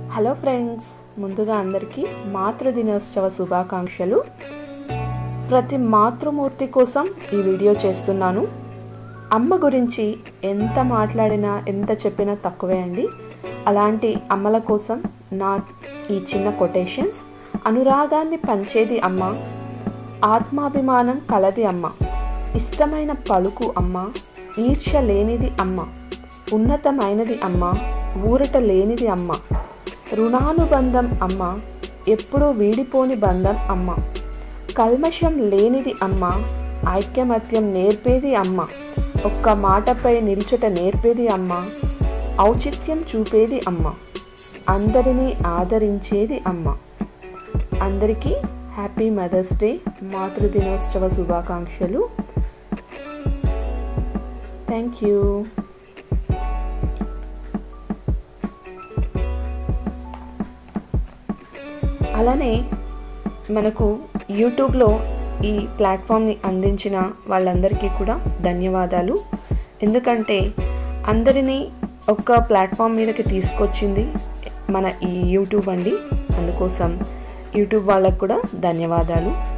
Hello friends, ముందుగా అందరికీ మాతృదినోత్సవ శుభాకాంక్షలు. ప్రతి మాతృమూర్తి కోసం ఈ వీడియో చేస్తున్నాను. అమ్మ గురించి ఎంత మాట్లాడినా ఎంత చెప్పినా తక్కువే అండి. అలాంటి అమ్మల కోసం నా ఈ చిన్న కొటేషన్స్. అనురాగాన్ని పంచేది అమ్మ, ఆత్మాభిమానం కలది అమ్మ, ఇష్టమైన పలుకు అమ్మ, ఈర్ష్య లేనిది అమ్మ, ఉన్నతమైనది అమ్మ, ఊరట లేనిది అమ్మ, రుణానుబంధం అమ్మ, ఎప్పుడూ వీడిపోని బంధం అమ్మ, కల్మషం లేనిది అమ్మ, ఐక్యమత్యం నేర్పేది అమ్మ, ఒక్క మాటపై నిల్చుట నేర్పేది అమ్మ, ఔచిత్యం చూపేది అమ్మ, అందరినీ ఆదరించేది అమ్మ. అందరికీ హ్యాపీ మదర్స్ డే, మాతృదినోత్సవ శుభాకాంక్షలు. Thank you. అలానే మనకు యూట్యూబ్లో ఈ ప్లాట్ఫామ్ని అందించిన వాళ్ళందరికీ కూడా ధన్యవాదాలు. ఎందుకంటే అందరినీ ఒక ప్లాట్ఫామ్ మీదకి తీసుకొచ్చింది మన ఈ యూట్యూబ్ అండి. అందుకోసం యూట్యూబ్ వాళ్ళకు కూడా ధన్యవాదాలు.